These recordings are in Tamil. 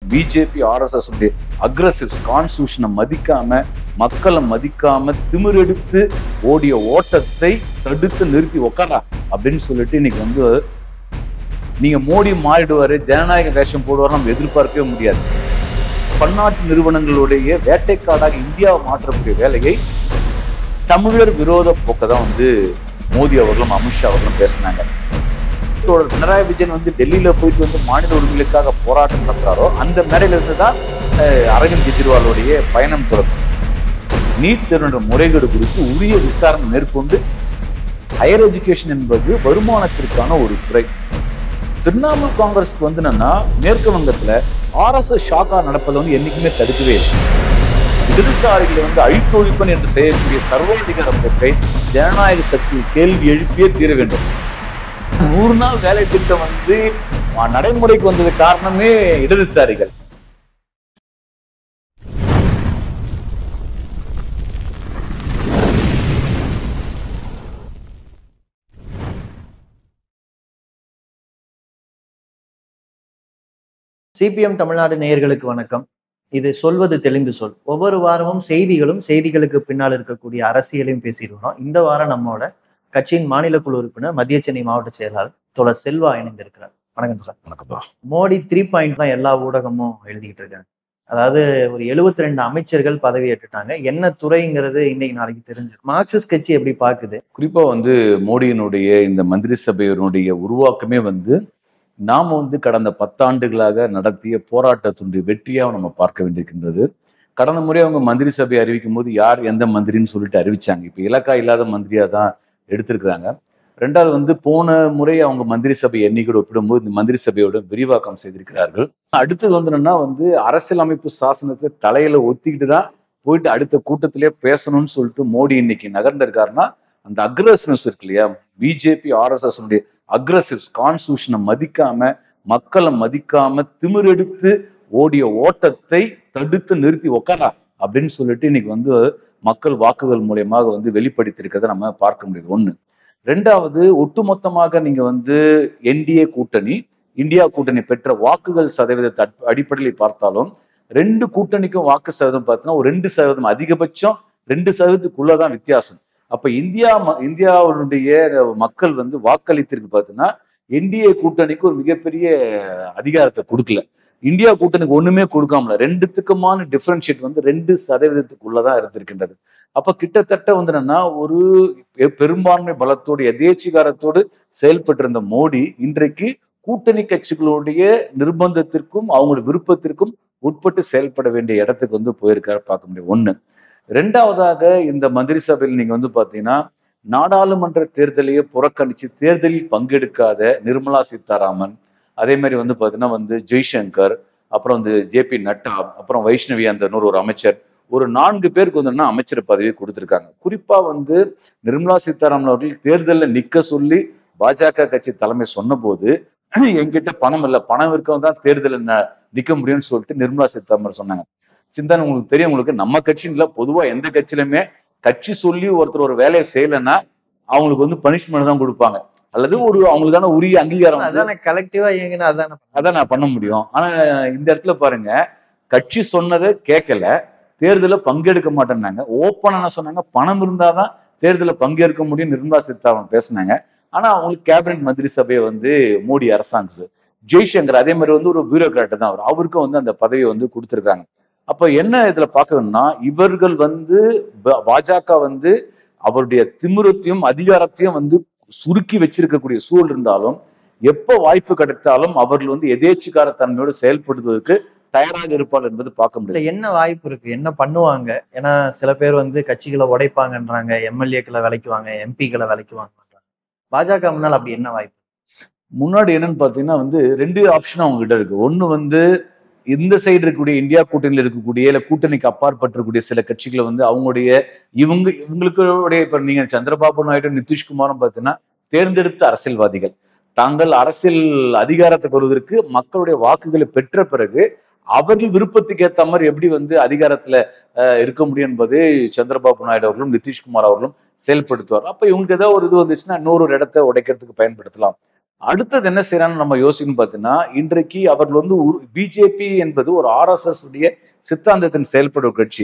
பிஜேபி ஆர்எஸ்எஸ் அக்ரஸிவ் கான்ஸ்டியூஷனை மதிக்காம, மக்களை மதிக்காம திமிரெடுத்து ஓடிய ஓட்டத்தை தடுத்து நிறுத்தி உக்காரா அப்படின்னு சொல்லிட்டு இன்னைக்கு வந்து நீங்க மோடி மாறிடுவாரு, ஜனநாயக வேஷம் போடுவார் நம்ம எதிர்பார்க்கவே முடியாது. பன்னாட்டு நிறுவனங்களுடைய வேட்டைக்காடாக இந்தியாவை மாற்றக்கூடிய வேலையை தமிழர் விரோத போக்க தான் வந்து மோடி அவர்களும் அமித்ஷா அவர்களும் பேசினாங்க. பினராயி விஜயன் வந்து டெல்லியில போயிட்டு வந்து மாநில உரிமைகளுக்காக போராட்டம் நடத்துறாரோ அந்த மேடையில இருந்து தான் அரவிந்த் கெஜ்ரிவாலுடைய பயணம் தொடங்கும். நீட் தேர்வு முறைகேடு குறித்து உரிய விசாரணை மேற்கொண்டு ஹையர் எஜுகேஷன் என்பது வருமானத்திற்கான ஒரு துறை. திரிணாமுல் காங்கிரஸ்க்கு வந்து என்னன்னா மேற்கு வங்கத்துல ஆர்எஸ்எஸ் ஷாக்கா நடப்பதை வந்து என்னைக்குமே தடுக்கவே இல்லை. இடதுசாரிகளை வந்து அழித்தொழிப்பன் என்று செய்யக்கூடிய சர்வாதிகார போக்கை ஜனநாயக சக்தி கேள்வி எழுப்பியே தீர வேண்டும். 100 நாள் வேலை திட்டம் வந்து நடைமுறைக்கு வந்தது காரணமே இடதுசாரிகள். சிபிஎம் தமிழ்நாடு நேயர்களுக்கு வணக்கம். இது சொல்வது தெளிந்து சொல். ஒவ்வொரு வாரமும் செய்திகளுக்கு பின்னால் இருக்கக்கூடிய அரசியலையும் பேசிடுவோம். இந்த வாரம் நம்மோட கட்சியின் மாநில குழு உறுப்பினர், மத்திய சென்னை மாவட்ட செயலாளர் தோழர் செல்வா இணைந்திருக்கிறார். வணக்கம் சார். வணக்கம். மோடி 3 தான் எல்லா ஊடகமும் எழுதிக்கிட்டு இருக்காங்க. அதாவது ஒரு 72 அமைச்சர்கள் பதவி ஏற்றுட்டாங்க. என்ன துறைங்கிறது இன்னைக்கு நாளைக்கு தெரிஞ்சு. மார்க்சிஸ்ட் கட்சி எப்படி பாக்குது? குறிப்பா வந்து மோடியினுடைய இந்த மந்திரி சபையினுடைய உருவாக்கமே வந்து நாம வந்து கடந்த 10 ஆண்டுகளாக நடத்திய போராட்டத்தினுடைய வெற்றியாக நம்ம பார்க்க வேண்டியிருக்கின்றது. கடந்த முறை அவங்க மந்திரி சபையை அறிவிக்கும் போது யார் எந்த மந்திரின்னு சொல்லிட்டு அறிவிச்சாங்க. இப்ப இலக்கா இல்லாத மந்திரியா தான் எடுத்திருக்கிறாங்க. 2வது வந்து போன முறை அவங்க மந்திரி சபை எண்ணிக்கையோடு ஒப்பிடும்போது இந்த மந்திரி சபையோட விரிவாக்கம் செய்திருக்கிறார்கள். அடுத்தது வந்து என்னன்னா வந்து அரசியலமைப்பு சாசனத்தை தலையில ஒத்திக்கிட்டு தான் போயிட்டு அடுத்த கூட்டத்திலே பேசணும்னு சொல்லிட்டு மோடி இன்னைக்கு நகர்ந்திருக்காருன்னா அந்த அக்ரஸிவ்னஸ் இருக்கு இல்லையா, பிஜேபி ஆர்எஸ்எஸ் அக்ரஸிவ் கான்ஸ்டியூஷனை மதிக்காம, மக்களை மதிக்காம திமிரெடுத்து ஓடிய ஓட்டத்தை தடுத்து நிறுத்தி உக்காரா அப்படின்னு சொல்லிட்டு இன்னைக்கு வந்து மக்கள் வாக்குகள் மூலியமாக வந்து வெளிப்படுத்தியிருக்கிறத நம்ம பார்க்க முடியுது. 1. 2வது ஒட்டுமொத்தமாக நீங்க வந்து என்டிஏ கூட்டணி, இந்தியா கூட்டணி பெற்ற வாக்குகள் சதவீதத்தை அடிப்படையில் பார்த்தாலும் 2 கூட்டணிக்கும் வாக்கு சதவீதம் பார்த்தீங்கன்னா ஒரு 2% அதிகபட்சம் 2%க்குள்ளதான் வித்தியாசம். அப்ப இந்தியாவுடைய மக்கள் வந்து வாக்களித்திருக்கு பார்த்தீங்கன்னா என்டிஏ கூட்டணிக்கு ஒரு மிகப்பெரிய அதிகாரத்தை கொடுக்கல, இந்தியா கூட்டணிக்கு ஒண்ணுமே கொடுக்காமல 2த்துக்குமான டிஃபரன்ஷியேட் வந்து 2%க்குள்ளதான் இருந்திருக்கின்றது. அப்ப கிட்டத்தட்ட வந்து என்னன்னா ஒரு பெரும்பான்மை பலத்தோடு எதேச்சிகாரத்தோடு செயல்பட்டு இருந்த மோடி இன்றைக்கு கூட்டணி கட்சிகளுடைய நிர்பந்தத்திற்கும் அவங்களுடைய விருப்பத்திற்கும் உட்பட்டு செயல்பட வேண்டிய இடத்துக்கு வந்து போயிருக்காரு பார்க்க முடியும். 1. 2வதாக இந்த மந்திரி சபையில் நீங்க வந்து பாத்தீங்கன்னா நாடாளுமன்ற தேர்தலையே புறக்கணிச்சு தேர்தலில் பங்கெடுக்காத நிர்மலா சீதாராமன், அதே மாதிரி வந்து பாத்தீங்கன்னா வந்து ஜெய்சங்கர், அப்புறம் வந்து ஜேபி நட்டா, அப்புறம் வைஷ்ணவி அந்த ஒரு அமைச்சர், ஒரு 4 பேருக்கு வந்து அமைச்சர் பதவி கொடுத்திருக்காங்க. குறிப்பா வந்து நிர்மலா சீதாராமன் அவர்கள் தேர்தலில் நிக்க சொல்லி பாஜக கட்சி தலைமை சொன்ன போது என்கிட்ட பணம் இல்லை, பணம் இருக்கவங்க தான் தேர்தலில் நிக்க முடியும்னு சொல்லிட்டு நிர்மலா சீதாராமன் சொன்னாங்க. சிந்தனை உங்களுக்கு தெரியும், உங்களுக்கு நம்ம கட்சின்னு பொதுவா எந்த கட்சியிலுமே கட்சி சொல்லி ஒருத்தர் ஒரு வேலையை செய்யலைன்னா அவங்களுக்கு வந்து பனிஷ்மெண்ட் தான் கொடுப்பாங்க, அல்லது ஒரு அவங்களுக்கான உரிய அங்கீகாரம் அதான் நான் பண்ண முடியும். ஆனா இந்த இடத்துல பாருங்க, கட்சி சொன்னதை கேட்கல, தேர்தலில் பங்கெடுக்க மாட்டேன்னாங்க. ஓப்பனா என்ன சொன்னாங்க, பணம் இருந்தாதான் தேர்தலில் பங்கேற்க முடியும் நிர்மலா சீதாராமன் பேசினாங்க. ஆனா அவங்களுக்கு கேபினெட் மந்திரி சபையை வந்து மோடி அரசாங்கம், ஜெய்சங்கர் அதே மாதிரி வந்து ஒரு பியூரோக்ராட் தான் அவருக்கும் வந்து அந்த பதவியை வந்து கொடுத்துருக்காங்க. அப்ப என்ன இதுல பார்க்கணும்னா இவர்கள் வந்து பாஜக வந்து அவருடைய திமிரத்தையும் அதிகாரத்தையும் வந்து சுருக்கி வச்சிருக்கக்கூடிய சூழல் இருந்தாலும் எப்ப வாய்ப்பு கிடைத்தாலும் அவர்கள் வந்து எதேச்சிக்கார தன்மையோடு செயல்படுவதற்கு தயாராக இருப்பார் என்பது பார்க்க முடியல. என்ன வாய்ப்பு இருக்கு, என்ன பண்ணுவாங்க? ஏன்னா சில பேர் வந்து கட்சிகளை உடைப்பாங்கன்றாங்க, எம்எல்ஏக்களை விலைக்குவாங்க, எம்பிக்களை விலைக்குவாங்க. பாஜக முன்னால் அப்படி என்ன வாய்ப்பு? முன்னாடி என்னன்னு பாத்தீங்கன்னா வந்து 2 ஆப்ஷன் அவங்க கிட்ட இருக்கு. 1 வந்து இந்த சைடு இருக்கக்கூடிய இந்தியா கூட்டணியில் இருக்கக்கூடிய இல்ல கூட்டணிக்கு அப்பாற்பட்டிருக்கக்கூடிய சில கட்சிகளை வந்து அவங்களுடைய இவங்களுடைய இப்ப நீங்க சந்திரபாபு நாயுடு, நிதிஷ்குமாரும் பார்த்தீங்கன்னா தேர்ந்தெடுத்த அரசியல்வாதிகள் தாங்கள் அரசியல் அதிகாரத்தை பெறுவதற்கு மக்களுடைய வாக்குகளை பெற்ற பிறகு அவர்கள் விருப்பத்துக்கு ஏற்ற மாதிரி எப்படி வந்து அதிகாரத்துல இருக்க முடியும் என்பது சந்திரபாபு நாயுடு அவர்களும் நிதிஷ்குமார் அவர்களும் செயல்படுத்துவார். அப்ப இவங்களுக்கு ஏதாவது ஒரு இது வந்துச்சுன்னா இன்னொரு இடத்தை உடைக்கிறதுக்கு பயன்படுத்தலாம். அடுத்தது என்ன செய்யறான்னு நம்ம யோசிக்கணும் பார்த்தீங்கன்னா, இன்றைக்கு அவர்கள் வந்து பிஜேபி என்பது ஒரு ஆர்எஸ்எஸ் உடைய சித்தாந்தத்தின் செயல்படும் கட்சி.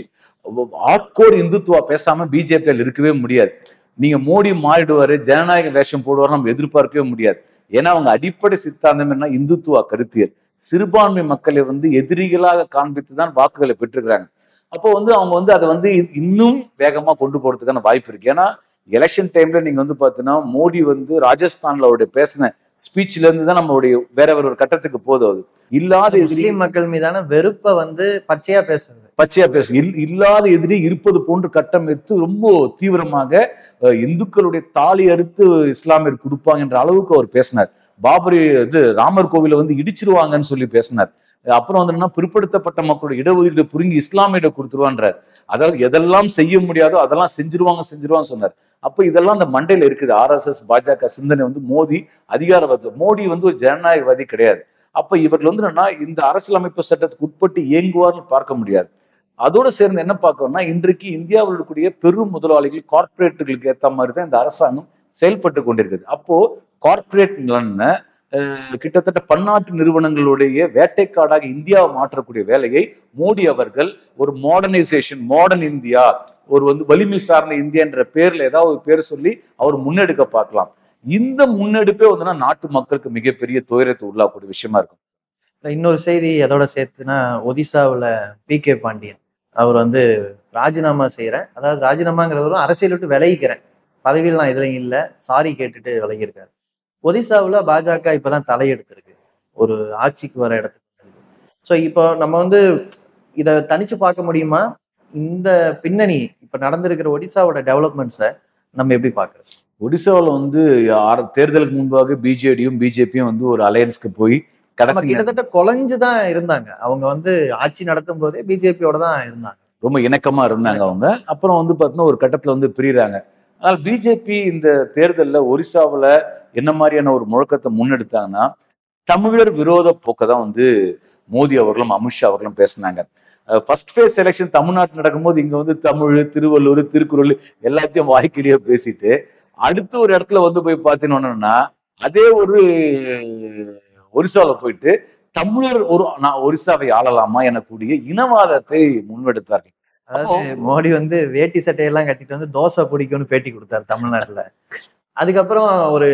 ஆட்கோர் இந்துத்துவா பேசாம பிஜேபியால் இருக்கவே முடியாது. நீங்க மோடி மாறிடுவாரு, ஜனநாயக வேஷம் போடுவாரு நம்ம எதிர்பார்க்கவே முடியாது. ஏன்னா அவங்க அடிப்படை சித்தாந்தம் என்ன, இந்துத்துவா கருத்தியல். சிறுபான்மை மக்களை வந்து எதிரிகளாக காண்பித்து தான் வாக்குகளை பெற்றுக்கிறாங்க. அப்போ வந்து அவங்க வந்து அதை வந்து இன்னும் வேகமா கொண்டு போறதுக்கான வாய்ப்பு இருக்கு. ஏன்னா எலெக்ஷன் டைம்ல நீங்க வந்து பாத்தீங்கன்னா, மோடி வந்து ராஜஸ்தான்ல அவருடைய பேசின ஸ்பீச்ல இருந்து தான் நம்மளுடைய வேற ஒரு கட்டத்துக்கு போதும். இல்லாத எதிரி, முஸ்லீம் மக்கள் மீதான வெறுப்பை வந்து பச்சையா பேசுறது, பச்சையா பேசு, இல்லாத எதிரி இருப்பது போன்று கட்டமைத்து ரொம்ப தீவிரமாக இந்துக்களுடைய தாலி அறுத்து இஸ்லாமியர் கொடுப்பாங்க என்ற அளவுக்கு அவர் பேசினார். பாபரி இது ராமர் கோவிலை வந்து இடிச்சிருவாங்கன்னு சொல்லி பேசினார். அப்புறம் வந்து என்ன, பிற்படுத்தப்பட்ட மக்களோட இடஒதுக்கீடு புரிங்கி இஸ்லாமியிட கொடுத்துருவான்றார். அதாவது எதெல்லாம் செய்ய முடியாதோ அதெல்லாம் செஞ்சிருவான்னு சொன்னார். அப்ப இதெல்லாம் அந்த மண்டையில இருக்குது. ஆர்எஸ்எஸ் பாஜக சிந்தனை வந்து மோடி அதிகாரவாதி. மோடி வந்து ஒரு ஜனநாயகவாதி கிடையாது. அப்ப இவர்கள் வந்து என்னன்னா, இந்த அரசியலமைப்பு சட்டத்துக்கு உட்பட்டு இயங்குவார்னு பார்க்க முடியாது. அதோட சேர்ந்து என்ன பார்க்கணும்னா, இன்றைக்கு இந்தியாவில் இருக்கக்கூடிய பெரும் முதலாளிகள், கார்பரேட்டுகளுக்கு ஏற்ற மாதிரி தான் இந்த அரசாங்கம் செயல்பட்டு கொண்டிருக்குது. அப்போ கார்பரேட் நலனை கிட்டத்தட்ட பன்னாட்டு நிறுவனங்களுடைய வேட்டைக்காடாக இந்தியாவை மாற்றக்கூடிய வேலையை மோடி அவர்கள் ஒரு மாடர்னைசேஷன், மாடர்ன் இந்தியா, ஒரு வந்து வலிமை சார்ந்த இந்தியா என்ற பேர்ல ஏதாவது ஒரு பேர் சொல்லி அவர் முன்னெடுக்க பார்க்கலாம். இந்த முன்னெடுப்பே வந்து நாட்டு மக்களுக்கு மிகப்பெரிய துயரத்தை உள்ளாக்கூடிய விஷயமா இருக்கும். இன்னொரு செய்தி எதோட சேர்த்துனா, ஒடிசாவில் பி.கே. பாண்டியன் அவர் வந்து ராஜினாமா செய்யறேன், அதாவது ராஜினாமாங்கிறவரும் அரசியல் விட்டு விலகிக்கிறேன், பதவியெல்லாம் இதுலையும் இல்லை, சாரி கேட்டுட்டு விலகியிருக்காரு. ஒடிசாவில் பாஜக இப்பதான் தலையெடுத்திருக்கு ஒரு ஆட்சிக்கு வர இடத்துக்கு. ஸோ இப்போ நம்ம வந்து இதை தனிச்சு பார்க்க முடியுமா? இந்த பின்னணி இப்ப நடந்திருக்கிற ஒடிசாவோட டெவலப்மெண்ட்ஸை நம்ம எப்படி பார்க்கறது? ஒடிசாவில் வந்து தேர்தலுக்கு முன்பாக பிஜேடியும் பிஜேபியும் வந்து ஒரு அலையன்ஸ்க்கு போய் கிட்டத்தட்ட குலைஞ்சுதான் இருந்தாங்க. அவங்க வந்து ஆட்சி நடத்தும் போதே பிஜேபியோட தான் இருந்தாங்க, ரொம்ப இணக்கமா இருந்தாங்க அவங்க. அப்புறம் வந்து பார்த்தீங்கன்னா ஒரு கட்டத்துல வந்து பிரிகிறாங்க. ஆனால் பிஜேபி இந்த தேர்தலில் ஒரிசாவில் என்ன மாதிரியான ஒரு முழக்கத்தை முன்னெடுத்தாங்கன்னா, தமிழர் விரோத போக்கை தான் வந்து மோடி அவர்களும் அமித்ஷா அவர்களும் பேசினாங்க. ஃபர்ஸ்ட் ஃபேஸ் எலெக்ஷன் தமிழ்நாட்டில் நடக்கும்போது இங்க வந்து தமிழ், திருவள்ளூர், திருக்குறள் எல்லாத்தையும் வாய்க்கிலேயே பேசிட்டு, அடுத்து ஒரு இடத்துல வந்து போய் பார்த்தீங்கன்னா அதே ஒரு ஒரிசாவில் போயிட்டு தமிழர் நான் ஒரிசாவை ஆளலாமா எனக்கூடிய இனவாதத்தை முன்னெடுத்தார்கள். அதாவது மோடி வந்து வேட்டி சட்டையெல்லாம் கட்டிட்டு வந்து தோசை பிடிக்கும்னு பேட்டி கொடுத்தாரு தமிழ்நாட்டுல. அதுக்கப்புறம் ஒரு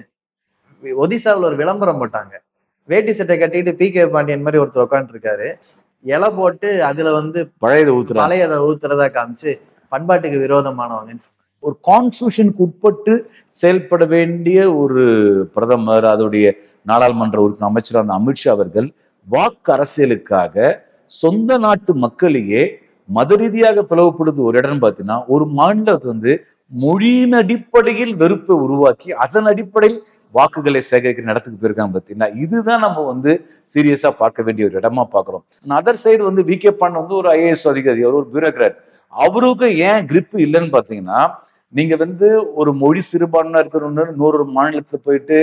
ஒடிசாவில் ஒரு விளம்பரம் போட்டாங்க, வேட்டி சட்டை கட்டிட்டு பி.கே. பாண்டியன் மாதிரி ஒருத்தர் உட்காந்துட்டு இருக்காரு, இலை போட்டு அதுல வந்து பழையதை ஊத்துறதா காமிச்சு பண்பாட்டுக்கு விரோதமானவங்கன்னு சொன்னாங்க. ஒரு கான்ஸ்டிடியூஷனுக்கு உட்பட்டு செயல்பட வேண்டிய ஒரு பிரதமர், அதோடைய நாடாளுமன்ற உறுப்பினர் அமைச்சரான அமித்ஷா அவர்கள் வாக்கு அரசியலுக்காக சொந்த நாட்டு மக்களையே மத ரீதியாக பிளவுபடுது ஒரு இடம் பார்த்தீங்கன்னா, ஒரு மாநிலத்தை வந்து மொழியின் அடிப்படையில் வெறுப்பை உருவாக்கி அதன் அடிப்படையில் வாக்குகளை சேகரிக்கிற இடத்துக்கு போயிருக்காங்க பார்த்தீங்கன்னா, இதுதான் நம்ம வந்து சீரியஸா பார்க்க வேண்டிய ஒரு இடமா பார்க்கிறோம். அதர் சைடு வந்து வி.கே. பாண்டியன் வந்து ஒரு ஐஏஎஸ் அதிகாரி, அவர் ஒரு பியூரோக்ராட். அவருக்கு ஏன் கிரிப் இல்லைன்னு பார்த்தீங்கன்னா, நீங்க வந்து ஒரு மொழி சிறுபான்மையா இருக்கிற இன்னொரு மாநிலத்துல போயிட்டு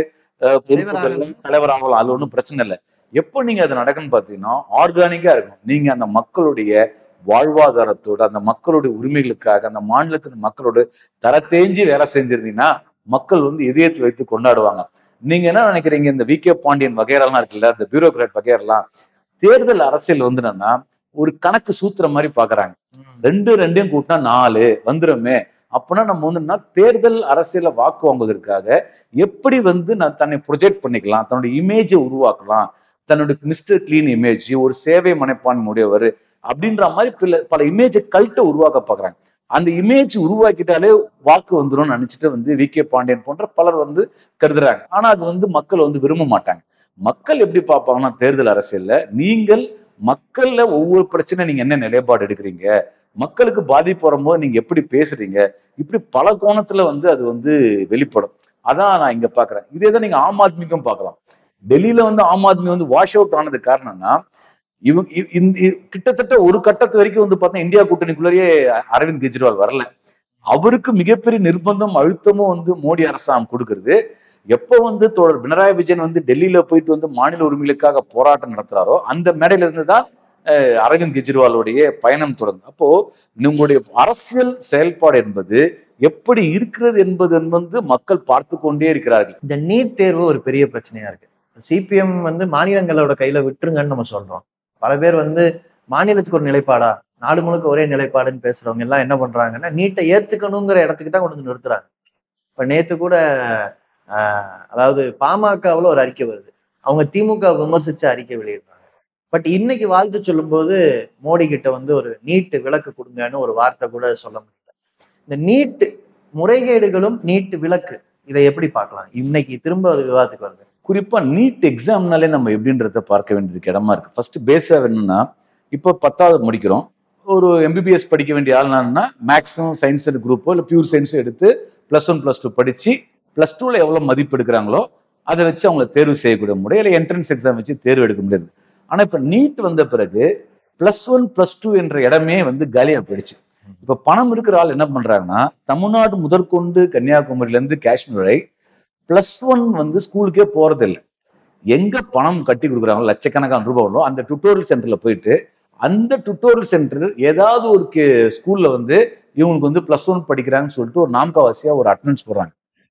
தலைவர் ஆகலாம், அது ஒன்றும் பிரச்சனை இல்லை. எப்போ நீங்க அது நடக்குன்னு பார்த்தீங்கன்னா, ஆர்கானிக்கா இருக்கும். நீங்க அந்த மக்களுடைய வாழ்வாதாரத்தோட, அந்த மக்களுடைய உரிமைகளுக்காக, அந்த மாநிலத்தின் மக்களோட தரத்தேஞ்சி வேலை செஞ்சிருந்தீங்கன்னா மக்கள் வந்து இதயத்தை வைத்து கொண்டாடுவாங்க. நீங்க என்ன நினைக்கிறீங்க, இந்த வி.கே. பாண்டியன் வகையெல்லாம் இருக்குல்ல, இந்த பியூரோக்ராட் வகையெல்லாம் தேர்தல் அரசியல் வந்து என்னன்னா ஒரு கணக்கு சூத்திர மாதிரி பாக்குறாங்க. ரெண்டையும் கூட்டினா 4 வந்துருமே. அப்படின்னா நம்ம வந்து தேர்தல் அரசியல வாக்கு வாங்குவதற்காக எப்படி வந்து நான் தன்னை ப்ரொஜெக்ட் பண்ணிக்கலாம், தன்னுடைய இமேஜை உருவாக்கலாம், தன்னுடைய மிஸ்டர் கிளீன் இமேஜ், ஒரு சேவை மனைப்பான்மை உடையவர் அப்படின்ற மாதிரி பல இமேஜை கல்ட்டை உருவாக்க பாக்குறாங்க. அந்த இமேஜ் உருவாக்கிட்டாலே வாக்கு வந்துடும் நினைச்சிட்டு வந்து வி.கே. பாண்டியன் போன்ற பலர் வந்து கருதுறாங்க. ஆனா அது வந்து மக்கள் வந்து விரும்ப மாட்டாங்க. மக்கள் எப்படி பார்ப்பாங்கன்னா, தேர்தல் அரசியல்ல நீங்கள் மக்கள்ல ஒவ்வொரு பிரச்சனை நீங்க என்ன நிலைப்பாடு எடுக்கிறீங்க, மக்களுக்கு பாதிப்பு வரும்போது நீங்க எப்படி பேசுறீங்க, இப்படி பல கோணத்துல வந்து அது வந்து வெளிப்படும். அதான் நான் இங்க பாக்குறேன். இதேதான் நீங்க ஆம் ஆத்மிக்கும் பார்க்கலாம். டெல்லியில வந்து ஆம் ஆத்மி வந்து வாஷ் அவுட் ஆனது காரணம்னா, கிட்டத்தட்ட ஒரு கட்டத்து வரைக்கும் வந்து பார்த்தா இந்தியா கூட்டணிக்குள்ளேயே அரவிந்த் கெஜ்ரிவால் வரல. அவருக்கு மிகப்பெரிய நிர்பந்தம் அழுத்தமும் வந்து மோடி அரசாங்கம் கொடுக்கறது. எப்போ வந்து தோழர் பினராயி விஜயன் வந்து டெல்லியில போயிட்டு வந்து மாநில உரிமைகளுக்காக போராட்டம் நடத்துறாரோ அந்த மேடையில இருந்துதான் அரவிந்த் கெஜ்ரிவாலுடைய பயணம் தொடர்ந்து. அப்போ நம்முடைய அரசியல் செயல்பாடு என்பது எப்படி இருக்கிறது என்பது மக்கள் பார்த்து கொண்டே இருக்கிறார்கள். இந்த நீட் தேர்வு ஒரு பெரிய பிரச்சனையா இருக்கு. சிபிஎம் மாநிலங்களோட கையில விட்டுருங்கன்னு நம்ம சொல்றோம். பல பேர் மாநிலத்துக்கு ஒரு நிலைப்பாடா, நாடு முழுக்க ஒரே நிலைப்பாடுன்னு பேசுறவங்க எல்லாம் என்ன பண்றாங்கன்னா, நீட்டை ஏத்துக்கணுங்கிற இடத்துக்கு தான் கொண்டு வந்து நிறுத்துறாங்க. இப்ப நேத்து கூட அதாவது பாமகவுல ஒரு அறிக்கை வருது. அவங்க திமுக விமர்சிச்ச அறிக்கை வெளியிடுறாங்க. பட் இன்னைக்கு வாழ்த்து சொல்லும் போது மோடி கிட்ட ஒரு நீட்டு விலக்கு கொடுங்கன்னு ஒரு வார்த்தை கூட சொல்ல முடியல. இந்த நீட் முறைகேடுகளும் நீட் விலக்கு இதை எப்படி பார்க்கலாம்? இன்னைக்கு திரும்ப அது விவாதத்துக்கு வருது. குறிப்பா நீட் எக்ஸாம்னாலே நம்ம எப்படின்றத பார்க்க வேண்டியதுக்கு இடமா இருக்கு. ஃபர்ஸ்ட் பேஸா என்னன்னா, இப்போ 10வது முடிக்கிறோம், ஒரு எம்பிபிஎஸ் படிக்க வேண்டிய ஆள்னா மேக்ஸிமம் சயின்ஸ் குரூப்போ இல்லை பியூர் சயின்ஸோ எடுத்து +1 +2 படிச்சு +2ல எவ்வளவு மதிப்பு எடுக்கிறாங்களோ அதை வச்சு அவங்களை தேர்வு செய்யக்கூடிய முறை, இல்லை என்ட்ரன்ஸ் எக்ஸாம் வச்சு தேர்வு எடுக்க முடியாது. ஆனா இப்ப நீட் வந்த பிறகு +1 +2 என்ற இடமே காலியா போயிடுச்சு. இப்ப பணம் இருக்கிற ஆள் என்ன பண்றாங்கன்னா, தமிழ்நாடு முதற்கொண்டு கன்னியாகுமரியில இருந்து காஷ்மீர் வரை +1 ஸ்கூலுக்கே போறது இல்லை. எங்க பணம் கட்டி கொடுக்குறாங்களோ லட்சக்கணக்கான ரூபாய் அந்த டுட்டோரியல் சென்டர்ல போயிட்டு அந்த டுட்டோரியல் சென்டர் ஏதாவது ஒரு ஸ்கூல்ல இவங்களுக்கு +1 படிக்கிறாங்கன்னு சொல்லிட்டு ஒரு நாம்காவாசியா ஒரு அட்டண்டன்ஸ் போடுறாங்க.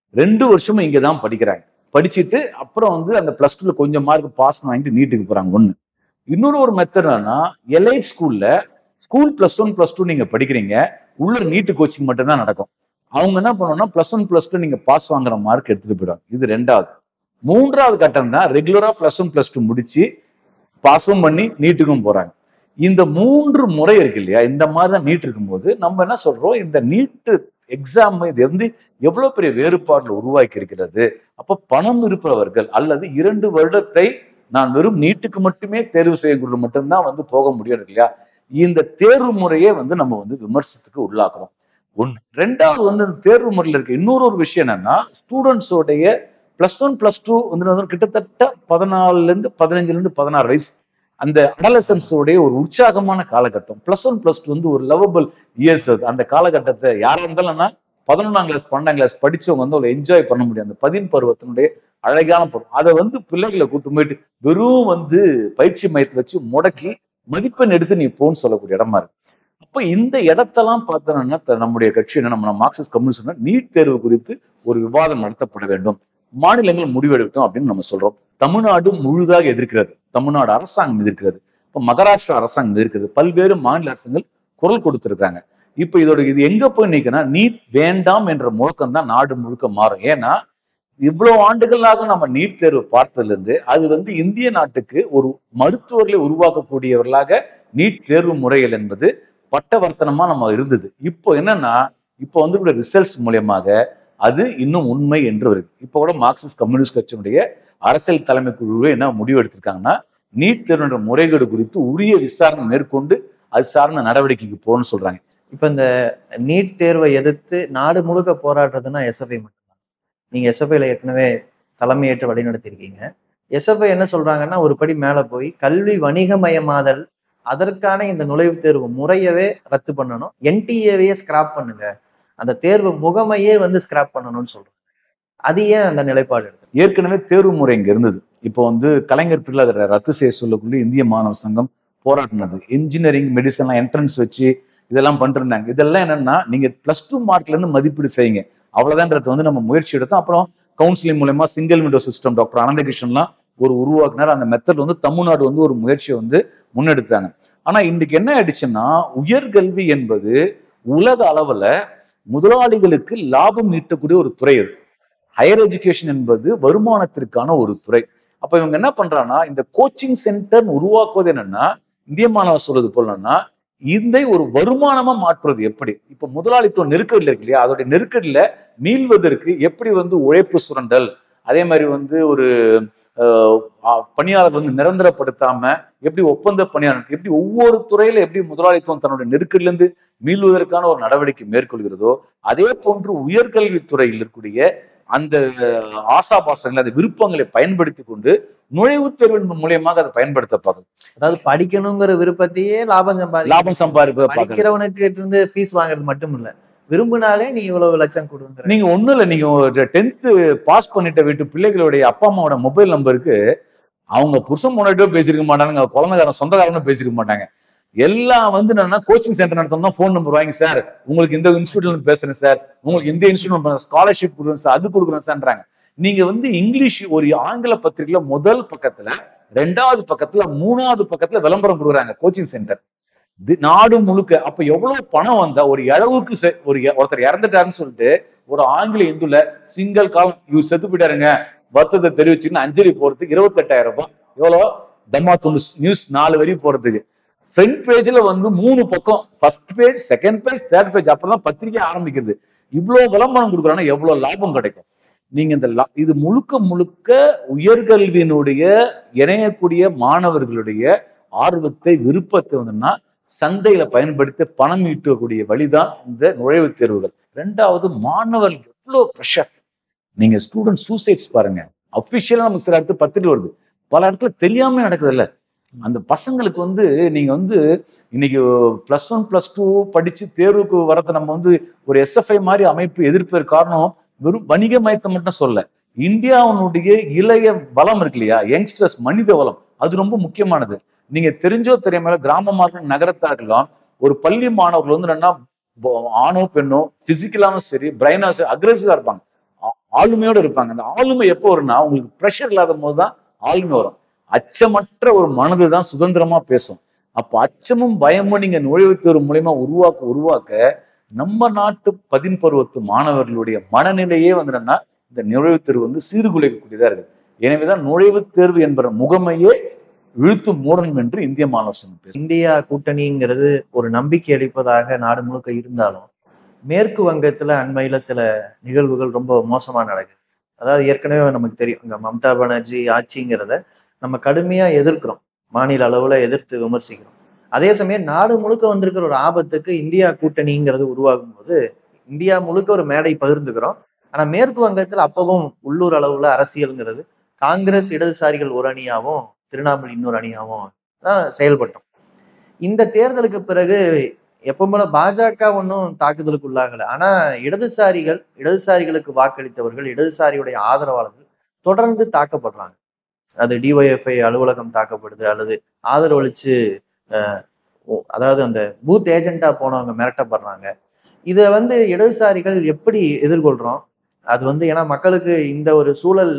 2 வருஷமும் இங்கதான் படிக்கிறாங்க. படிச்சுட்டு அப்புறம் அந்த +2ல கொஞ்சம் மார்க் பாஸ் வாங்கிட்டு நீட்டுக்கு போறாங்க. ஒண்ணு. இன்னொரு ஒரு மெத்தட் என்னன்னா, எலைட் ஸ்கூல்ல ஸ்கூல் +1 +2 நீங்க படிக்கிறீங்க, உள்ள நீட்டு கோச்சிங் மட்டும் தான் நடக்கும். அவங்க என்ன பண்ணுவோம்னா +1 +2 நீங்க பாஸ் வாங்குற மார்க் எடுத்துட்டு போயிடுவாங்க. இது 2வது. 3வது கட்டம் தான் ரெகுலரா +1 +2 முடிச்சு பாஸும் பண்ணி நீட்டுக்கும் போறாங்க. இந்த 3 முறை இருக்கு இல்லையா, இந்த மாதிரிதான் நீட் இருக்கும்போது நம்ம என்ன சொல்றோம், இந்த நீட்டு எக்ஸாம் இது எவ்வளவு பெரிய வேறுபாடுல உருவாக்கி இருக்கிறது. அப்ப பணம் இருப்பவர்கள் அல்லது 2 வருடத்தை நான் வெறும் நீட்டுக்கு மட்டுமே தேர்வு செய்யக்கூடிய மட்டும்தான் போக முடியும் இல்லையா, இந்த தேர்வு முறையே நம்ம விமர்சனத்துக்கு உள்ளாக்குறோம். ஒண்ணு. 2வது இந்த தேர்வு முறையில் இருக்க இன்னொரு ஒரு விஷயம் என்னன்னா, ஸ்டூடெண்ட்ஸோடைய +1 +2 கிட்டத்தட்ட 14ல இருந்து 15ல இருந்து 16 வயசு அந்த அடலசன்ஸோடைய ஒரு உற்சாகமான காலகட்டம். +1 +2 ஒரு லவபிள் இயர்ஸ். அந்த காலகட்டத்தை யாரா இருந்தாலும்னா 11ஆம் கிளாஸ் 12ஆம் கிளாஸ் படிச்சவங்க ஒரு என்ஜாய் பண்ண முடியும். அந்த 10 பருவத்தினுடைய அழகான பருவம். அதை பிள்ளைகளை கூட்டு போயிட்டு வெறும் பயிற்சி மையத்தை வச்சு முடக்கி மதிப்பெண் எடுத்து நீ போன்னு சொல்லக்கூடிய இடமா இருக்கு. அப்ப இந்த இடத்தெல்லாம் பார்த்தோம்னா நம்முடைய கட்சி என்ன, நம்ம மார்க்சிஸ்ட் கம்யூனிஸ்ட் நீட் தேர்வு குறித்து ஒரு விவாதம் நடத்தப்பட வேண்டும், மாநிலங்கள் முடிவெடுக்கட்டும் அப்படின்னு நம்ம சொல்றோம். தமிழ்நாடு முழுதாக எதிர்க்கிறது, தமிழ்நாடு அரசாங்கம் எதிர்க்கிறது, இப்ப மகாராஷ்டிரா அரசாங்கம் எதிர்க்கிறது, பல்வேறு மாநில அரசுகள் குரல் கொடுத்திருக்காங்க. இப்ப இது எங்க போய் நிற்கனா, நீட் வேண்டாம் என்ற முழக்கம் தான் நாடு முழுக்க மாறும். ஏன்னா இவ்வளவு ஆண்டுகளாக நம்ம நீட் தேர்வு பார்த்ததுல இருந்து அது இந்திய நாட்டுக்கு ஒரு மருத்துவர்களை உருவாக்கக்கூடியவர்களாக நீட் தேர்வு முறைகள் என்பது பட்டவர்த்தனமா நம்ம இருந்தது. இப்போ என்னன்னா, இப்போ கூட ரிசல்ட்ஸ் மூலியமாக அது இன்னும் உண்மை என்று இருக்கு. இப்போ கூட மார்க்சிஸ்ட் கம்யூனிஸ்ட் கட்சியினுடைய அரசியல் தலைமை குழுவே என்ன முடிவு எடுத்திருக்காங்கன்னா, நீட் தேர்வு முறைகேடு குறித்து உரிய விசாரணை மேற்கொண்டு அது சார்ந்த நடவடிக்கைக்கு போகணும்னு சொல்றாங்க. இப்ப இந்த நீட் தேர்வை எதிர்த்து நாடு முழுக்க போராடுறதுன்னா எஸ்எஃப்ஐ மட்டும்தான். நீங்க எஸ்எஃப்ஐல ஏற்கனவே தலைமையேற்று வழிநடத்திருக்கீங்க. எஸ்எஃப்ஐ என்ன சொல்றாங்கன்னா, ஒரு படி மேல போய் கல்வி வணிகமயமாதல், அதற்கான இந்த நுழைவுத் தேர்வு முறையவே ரத்து பண்ணணும், என்டிஏவையே ஸ்கிராப் பண்ணுங்க, அந்த தேர்வு முகமையே ஸ்கிராப் பண்ணணும்னு சொல்றோம். அது ஏன் அந்த நிலைப்பாடு எடுத்து? ஏற்கனவே தேர்வு முறை இங்க இருந்தது. இப்போ கலைஞர் பிள்ளை அதை ரத்து செய்ய சொல்லக்கூடிய இந்திய மாணவ சங்கம் போராட்டினது. இன்ஜினியரிங் மெடிசன் என்ட்ரன்ஸ் வச்சு இதெல்லாம் பண்ணிருந்தாங்க. இதெல்லாம் என்னன்னா, நீங்க +2 மார்க்ல இருந்து மதிப்பீடு செய்யுங்க, அவ்வளவுதான்றது நம்ம முயற்சி எடுத்தோம். அப்புறம் கவுன்சிலிங் மூலமா சிங்கிள் விண்டோ சிஸ்டம் டாக்டர் அனந்தகிருஷ்ணன்லாம் ஒரு உருவாக்குனார். அந்த மெத்தட் தமிழ்நாடு ஒரு முயற்சியை முன்னெடுத்தாங்க. ஆனா இன்னைக்கு என்ன ஆயிடுச்சுன்னா, உயர்கல்வி என்பது உலக அளவுல முதலாளிகளுக்கு லாபம் ஈட்டக்கூடிய ஒரு துறை. அது ஹையர் எஜுகேஷன் என்பது வருமானத்திற்கான ஒரு துறை. அப்ப இவங்க என்ன பண்றாங்கன்னா, இந்த கோச்சிங் சென்டர் உருவாக்குவது என்னன்னா, இந்திய மாணவர் சொல்றது போலன்னா, இந்த ஒரு வருமானமா மாற்றுவது எப்படி? இப்ப முதலாளித்துவ நெருக்கடியில் இருக்கு இல்லையா, அதோடைய நெருக்கடியில மீள்வதற்கு எப்படி உழைப்பு சுரண்டல், அதே மாதிரி ஒரு பணியாளர் நிரந்தரப்படுத்தாம எப்படி ஒப்பந்த பணியாளர், எப்படி ஒவ்வொரு துறையில எப்படி முதலாளித்துவம் தன்னுடைய நெருக்கடியிலிருந்து மீள்வதற்கான ஒரு நடவடிக்கை மேற்கொள்கிறதோ, அதே போன்று உயர்கல்வித்துறையில் இருக்கக்கூடிய அந்த ஆசாபாசங்களை, அந்த விருப்பங்களை பயன்படுத்தி கொண்டு நுழைவுத் தேர்வின் மூலியமாக அதை பயன்படுத்த பார்க்குது. அதாவது படிக்கணுங்கிற விருப்பத்தையே லாபம் சம்பாதிப்பது. படிக்கிறவனுக்கு இருந்து ஃபீஸ் வாங்குறது மட்டும் இல்ல, விரும்பினாலே நீ இவ்வளவு லட்சம் கொடுங்க. நீங்க ஒண்ணும் இல்ல, நீங்க 10th பாஸ் பண்ணிட்ட வீட்டு பிள்ளைகளுடைய அப்பா அம்மாவோட மொபைல் நம்பருக்கு அவங்க புருஷன் முன்னாடியோ பேசியிருக்க மாட்டாங்க, குழந்தைக்காரன் சொந்தக்காரனும் பேசியிருக்க மாட்டாங்க. எல்லாம் வந்து என்னன்னா கோச்சிங் சென்டர் நடத்தணும்னா ஃபோன் நம்பர் வாங்கி, சார் உங்களுக்கு இந்த இன்ஸ்டியூட்ல பேசுறேன் சார், உங்களுக்கு இந்த இன்ஸ்டியூட் ஸ்காலர்ஷிப் கொடுக்குறேன் சார், அது கொடுக்குறேன் சார்ன்றாங்க. நீங்க வந்து இங்கிலீஷ் ஒரு ஆங்கில பத்திரிகையில முதல் பக்கத்துல, 2வது பக்கத்துல, 3வது பக்கத்துல விளம்பரம் கொடுக்குறாங்க கோச்சிங் சென்டர் நாடு முழுக்க. அப்ப எவ்வளவு பணம் வந்தா ஒரு அளவுக்கு ஒருத்தர் இறந்துட்டாருன்னு சொல்லிட்டு ஒரு ஆங்கில இந்துல சிங்கிள் காலம் இவர் செத்து போயிட்டாருங்க வருத்தத்தை தெரிவிச்சுன்னு அஞ்சலி போறதுக்கு 28,000 ரூபாய். எவ்வளவு தம்மா துண்டு நியூஸ் 4 வரி போறதுக்கு. ஃப்ரண்ட் பேஜ்ல வந்து 3 பக்கம், first page, second page, third page, அப்பதான் பத்திரிகை ஆரம்பிக்குது. இவ்வளவு விளம்பரம் கொடுக்குறாங்கன்னா எவ்வளவு லாபம் கிடைக்கும். நீங்க இந்த இது முழுக்க முழுக்க உயர்கல்வியினுடைய இணையக்கூடிய மாணவர்களுடைய ஆர்வத்தை, விருப்பத்தை வந்துன்னா சந்தையில பயன்படுத்தி பணம் ஈட்டக்கூடிய வழிதான் இந்த நுழைவுத் தேர்வுகள். 2வது மாணவர்கள் எவ்வளவு ப்ரெஷர். நீங்க ஸ்டூடெண்ட் சூசைட்ஸ் பாருங்க, அபிஷியலா நமக்கு சில இடத்துல பத்திரிகை வருது, பல இடத்துல தெரியாம நடக்குது இல்ல. அந்த பசங்களுக்கு வந்து நீங்க வந்து இன்னைக்கு +1 +2 படிச்சு தேர்வுக்கு வரத நம்ம வந்து ஒரு SFI மாதிரி அமைப்பு எதிர்ப்பதற்கு காரணம் வெறும் வணிக மயத்தை மட்டும் சொல்ல, இந்தியாவுடைய இளைய வளம் இருக்கு இல்லையா, யங்ஸ்டர்ஸ், மனித வளம், அது ரொம்ப முக்கியமானது. நீங்க தெரிஞ்சோ தெரியாம கிராமமா நகரத்தா இருக்கலாம், ஒரு பள்ளி மாணவர்கள் வந்து என்னன்னா ஆணோ பெண்ணோ பிசிக்கலாவும் சரி, பிரைனா சரி, அக்ரெசிவா இருப்பாங்க, ஆளுமையோட இருப்பாங்க. அந்த ஆளுமை எப்போ வரும்னா உங்களுக்கு ப்ரெஷர் இல்லாத போதுதான் ஆளுமை வரும். அச்சமற்ற ஒரு மனது தான் சுதந்திரமா பேசும். அப்போ அச்சமும் பயமும் நீங்க நுழைவுத் தேர்வு மூலமா உருவாக்க நம்ம நாட்டு 10 மாணவர்களுடைய மனநிலையே வந்து என்னன்னா இந்த நுழைவுத் தேர்வு வந்து சீர்குலைக்கக்கூடியதா இருக்கு. எனவேதான் நுழைவுத் தேர்வு என்ற முகமையே இழுத்து மூடணும் என்று இந்திய மாணவர் சங்கம் பேசும். இந்தியா கூட்டணிங்கிறது ஒரு நம்பிக்கை அளிப்பதாக நாடு முழுக்க இருந்தாலும், மேற்கு வங்கத்துல அண்மையில சில நிகழ்வுகள் ரொம்ப மோசமா நடக்குது. அதாவது ஏற்கனவே நமக்கு தெரியும், இங்க மம்தா பானர்ஜி ஆட்சிங்கிறத நம்ம கடுமையா எதிர்க்கிறோம், மாநில அளவுல எதிர்த்து விமர்சிக்கிறோம். அதே சமயம் நாடு முழுக்க வந்திருக்கிற ஒரு ஆபத்துக்கு இந்தியா கூட்டணிங்கிறது உருவாகும் போது இந்தியா முழுக்க ஒரு மேடை பகிர்ந்துக்கிறோம். ஆனா மேற்கு வங்கத்துல அப்பவும் உள்ளூர் அளவுல அரசியல்ங்கிறது காங்கிரஸ் இடதுசாரிகள் ஒரு அணியாவும் திரிணாமுல் இன்னொரு அணியாவும் தான் செயல்பட்டோம். இந்த தேர்தலுக்கு பிறகு எப்பவும் போல பாஜக ஒன்றும் தாக்குதலுக்கு உள்ளாகல. ஆனா இடதுசாரிகளுக்கு வாக்களித்தவர்கள், இடதுசாரியுடைய ஆதரவாளர்கள் தொடர்ந்து தாக்கப்படுறாங்க. அது டிஒய்எஃப்ஐ அலுவலகம் தாக்கப்படுது, அல்லது ஆதரவளிச்சு அதாவது அந்த பூத் ஏஜென்டா போனவங்க மிரட்டப்படுறாங்க. இதை வந்து இடதுசாரிகள் எப்படி எதிர்கொள்றோம்? அது வந்து ஏன்னா மக்களுக்கு இந்த ஒரு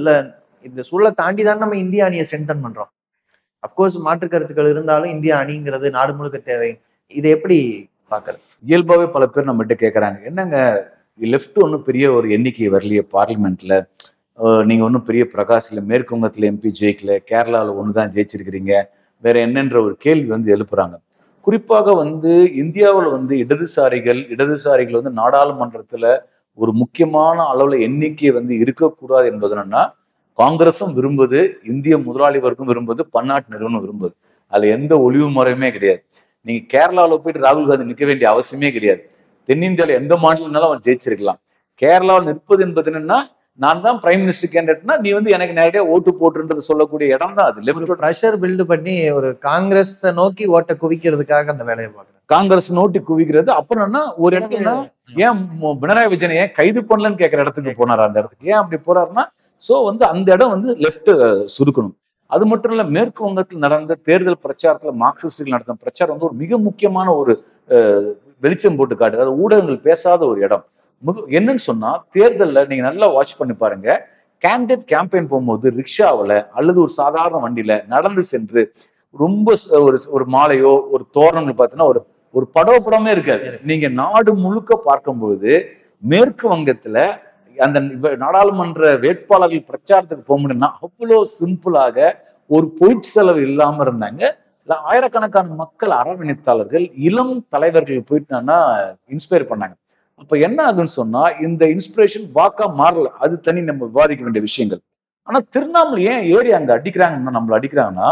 இந்த சூழலை தாண்டி தான் நம்ம இந்திய அணியை ஸ்ட்ரென்தன் பண்றோம். அப்கோர்ஸ் மாற்று கருத்துக்கள் இருந்தாலும் இந்திய அணிங்கிறது நாடு முழுக்க தேவை. இதை எப்படி பாக்குறது? இயல்பாவே பல பேர் நம்மகிட்ட கேட்கறாங்க, என்னங்க லெஃப்ட் ஒன்றும் பெரிய ஒரு எண்ணிக்கை வரலையே பார்லிமெண்ட்ல, நீங்க ஒன்றும் பெரிய பிரகாஷ் இல்லை, மேற்கு வங்கத்துல MP ஜெயிக்கல, கேரளாவில் ஒண்ணுதான் ஜெயிச்சிருக்கிறீங்க, வேற என்னன்ற ஒரு கேள்வி வந்து எழுப்புறாங்க. குறிப்பாக வந்து இந்தியாவில் வந்து இடதுசாரிகள் வந்து நாடாளுமன்றத்துல ஒரு முக்கியமான அளவுல எண்ணிக்கை வந்து இருக்கக்கூடாது என்பது என்னன்னா, காங்கிரஸும் விரும்புது, இந்திய முதலாளி வர்க்கம் விரும்புது, பன்னாட்டு நிறுவனம் விரும்புது. அதுல எந்த ஒளிவு முறையுமே கிடையாது. நீங்க கேரளாவில் போயிட்டு ராகுல் காந்தி நிற்க வேண்டிய அவசியமே கிடையாது. தென்னிந்தியாவில் எந்த மாநிலம்னாலும் அவர் ஜெயிச்சிருக்கலாம். கேரளாவில் நிற்பது என்பது என்னன்னா, நான் தான் பிரைம் மினிஸ்டர் கேண்டிடேட்னா நீ வந்து எனக்கு நேரடியா ஓட்டு போட்டுன்றது சொல்லக்கூடிய இடம் தான் அது. லெஃப்ட் பிரஷர் பில்டு பண்ணி ஒரு காங்கிரஸ் நோக்கி ஓட்டை குவிக்கிறதுக்காக அந்த வேலையை பார்க்குறேன். காங்கிரஸ் நோட்டி குவிக்கிறது. அப்புறம் என்ன, ஒரு இடத்துல ஏன் பினராயி விஜயன் ஏன் கைது பண்ணலன்னு கேட்கிற இடத்துக்கு போனார். அந்த இடத்துக்கு ஏன் அப்படி போறாருன்னா, சோ வந்து அந்த இடம் வந்து லெஃப்ட் சுருக்கணும். அது மட்டும் இல்ல, மேற்கு வங்கத்தில் நடந்த தேர்தல் பிரச்சாரத்துல மார்க்சிஸ்டுகள் நடத்தின பிரச்சாரம் வந்து ஒரு மிக முக்கியமான ஒரு வெளிச்சம் போட்டு காட்டு. அதாவது ஊடகங்கள் பேசாத ஒரு இடம். என்னன்னு சொன்னா, தேர்தல்ல நீங்க நல்லா வாட்ச் பண்ணி பாருங்க, கேண்டிடேட் கேம்பெயின் போகும்போது ரிக்ஷாவில் அல்லது ஒரு சாதாரண வண்டியில நடந்து சென்று ரொம்ப ஒரு மாலையோ ஒரு தோரணங்கள் பார்த்தீங்கன்னா ஒரு படமே இருக்காது. நீங்க நாடு முழுக்க பார்க்கும்போது மேற்கு வங்கத்துல அந்த நாடாளுமன்ற வேட்பாளர்கள் பிரச்சாரத்துக்கு போக முடியும்னா அவ்வளோ சிம்பிளாக ஒரு பொருட் செலவு இல்லாம இருந்தாங்க. ஆயிரக்கணக்கான மக்கள் அரவணைத்தாளர்கள், இளம் தலைவர்கள் போயிட்டாங்கன்னா இன்ஸ்பயர் பண்ணாங்க. அப்ப என்ன ஆகுன்னு சொன்னா, இந்த இன்ஸ்பிரேஷன் வாக்கா மாறல, அது தனி நம்ம விவாதிக்க வேண்டிய விஷயங்கள். ஆனா திரிணாமுல் ஏன் ஏறி அங்க அடிக்கிறாங்கன்னா, நம்மள அடிக்கிறாங்கன்னா,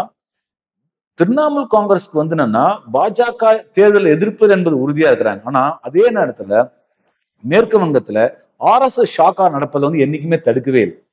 திரிணாமுல் காங்கிரஸ்க்கு வந்து என்னன்னா பாஜக தேர்தல் எதிர்ப்பது என்பது உறுதியா இருக்கிறாங்க. ஆனா அதே நேரத்துல மேற்கு வங்கத்துல RSS ஷாக்கா நடப்பதை வந்து என்னைக்குமே தடுக்கவே இல்லை.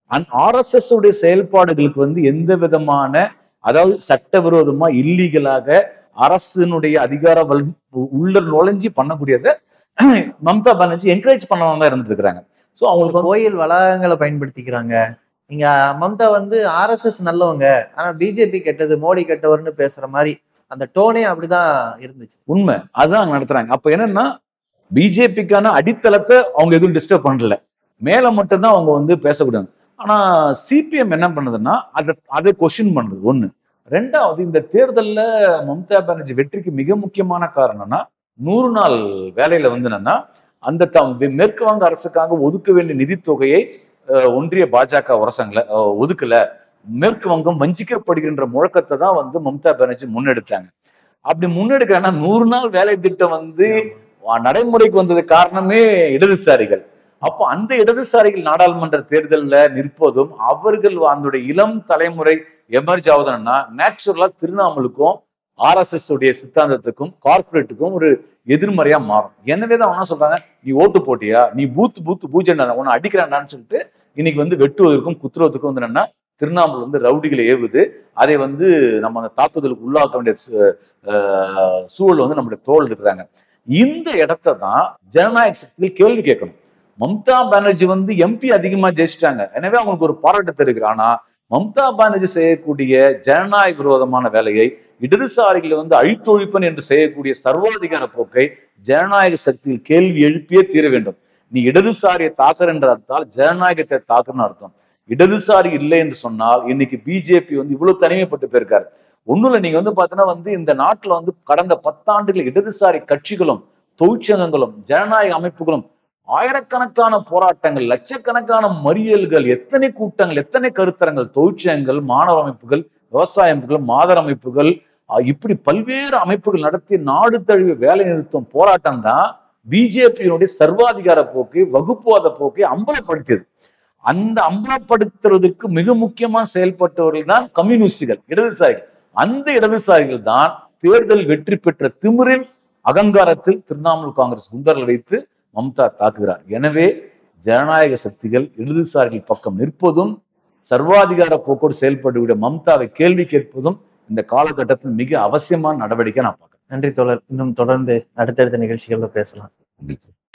RSS உடைய செயல்பாடுகளுக்கு வந்து எந்த விதமான, அதாவது சட்டவிரோதமா இல்லீகலாக அரசினுடைய அதிகார உள்ள நுழைஞ்சி பண்ணக்கூடியதை மம்தா பானர்ஜி என்கரேஜ் பண்ணவங்க தான் இருந்துட்டு இருக்கிறாங்க. சோ அவங்களுக்கு கோயில் வளாகங்களை பயன்படுத்திக்கிறாங்க, இங்க மம்தா வந்து ஆர்எஸ்எஸ் நல்லவங்க, ஆனா பிஜேபி கெட்டது, மோடி கெட்டவர்னு பேசுற மாதிரி அந்த டோனே அப்படிதான் இருந்துச்சு. உண்மை அதுதான் அங்க நடத்துறாங்க. அப்ப என்னன்னா பிஜேபிக்கான அடித்தளத்தை அவங்க எதுவும் டிஸ்டர்ப் பண்ணல, மேல மட்டும்தான் அவங்க வந்து பேசக்கூடாது. ஆனா சிபிஎம் என்ன பண்ணுதுன்னா அதை கொஸ்டின் பண்றது ஒண்ணு. ரெண்டாவது, இந்த தேர்தல்ல மம்தா பானர்ஜி வெற்றிக்கு மிக முக்கியமான காரணம்னா 100 நாள் வேலையில வந்து என்னன்னா அந்த மேற்கு வங்க அரசுக்காக ஒதுக்க வேண்டிய நிதித்தொகையை ஒன்றிய பாஜக அரசாங்கல ஒதுக்கல, மேற்கு வங்கம் வஞ்சிக்கப்படுகின்ற முழக்கத்தை தான் வந்து மம்தா பானர்ஜி முன்னெடுத்தாங்க. அப்படி முன்னெடுக்கிறாங்கன்னா 100 நாள் வேலை திட்டம் வந்து நடைமுறைக்கு வந்தது காரணமே இடதுசாரிகள். அப்போ அந்த இடதுசாரிகள் நாடாளுமன்ற தேர்தலில் நிற்பதும் அவர்கள் அதனுடைய இளம் தலைமுறை எமர்ஜ் ஆகுதுன்னா நேச்சுரலா திரிணாமுலுக்கும் ஆர்எஸ்எஸ் உடைய சித்தாந்தத்துக்கும் கார்பரேட்டுக்கும் ஒரு எதிர்மறையா மாறும். எனவேதான் என்ன சொல்றாங்க, நீ ஓட்டு போட்டியா, நீ பூத்து பூஜை உன்னை அடிக்கிறான்னு சொல்லிட்டு இன்னைக்கு வந்து வெட்டுவதற்கும் குத்துறதுக்கும் வந்து என்னன்னா திரிணாமுல் வந்து ரவுடிகளை ஏவுது. அதை வந்து நம்ம அந்த தாக்குதலுக்கு உள்ளாக்க வேண்டிய சூழல் வந்து நம்மளுடைய தோல் இருக்கிறாங்க. இந்த இடத்தை தான் ஜனநாயக சக்தியில் கேள்வி கேட்கணும். மம்தா பானர்ஜி வந்து எம்பி அதிகமா ஜெயிச்சிட்டாங்க, எனவே அவங்களுக்கு ஒரு பாராட்டு தெரிவிக்கிறார். ஆனா மம்தா பானர்ஜி செய்யக்கூடிய ஜனநாயக விரோதமான வேலையை, இடதுசாரிகளை வந்து அழித்தொழிப்பன் என்று செய்யக்கூடிய சர்வாதிகார போக்கை ஜனநாயக சக்தியில் கேள்வி எழுப்பியே தீர வேண்டும். நீ இடதுசாரியை தாக்குற என்ற அர்த்தால் ஜனநாயகத்தை தாக்குறன்னு அர்த்தம். இடதுசாரி இல்லை என்று சொன்னால் இன்னைக்கு பிஜேபி வந்து இவ்வளவு தனிமைப்பட்டு போயிருக்காரு. ஒண்ணுல நீங்க வந்து பாத்தீங்கன்னா வந்து இந்த நாட்டுல வந்து கடந்த 10 ஆண்டுகள் இடதுசாரி கட்சிகளும் தொழிற்சங்கங்களும் ஜனநாயக அமைப்புகளும் ஆயிரக்கணக்கான போராட்டங்கள், லட்சக்கணக்கான மறியல்கள், எத்தனை கூட்டங்கள், எத்தனை கருத்தரங்கள், தொழிற்சங்கங்கள், மாணவர் அமைப்புகள், விவசாய அமைப்புகள், மாதர் அமைப்புகள், இப்படி பல்வேறு அமைப்புகள் நடத்தி நாடு தழுவிய வேலை நிறுத்தம் போராட்டம் தான் பிஜேபியினுடைய சர்வாதிகார போக்கை, வகுப்புவாத போக்கை அம்பலப்படுத்தியது. அந்த அம்பலப்படுத்துவதற்கு மிக முக்கியமா செயல்பட்டவர்கள் தான் கம்யூனிஸ்டுகள், இடதுசாரிகள். அந்த இடதுசாரிகள் தான் தேர்தல் வெற்றி பெற்ற திமிரின் அகங்காரத்தில் திரிணாமுல் காங்கிரஸ் குண்டர்கள் வைத்து மம்தா தாக்குகிறார். எனவே ஜனநாயக சக்திகள் இடதுசாரிகள் பக்கம் நிற்பதும் சர்வாதிகார போக்கோடு செயல்பட்டுவிட மம்தாவை கேள்வி கேட்பதும் இந்த காலகட்டத்தில் மிக அவசியமான நடவடிக்கை நான் பார்க்கிறேன். நன்றி தோழர். இன்னும் தொடர்ந்து அடுத்தடுத்த நிகழ்ச்சிகள்ல பேசலாம்.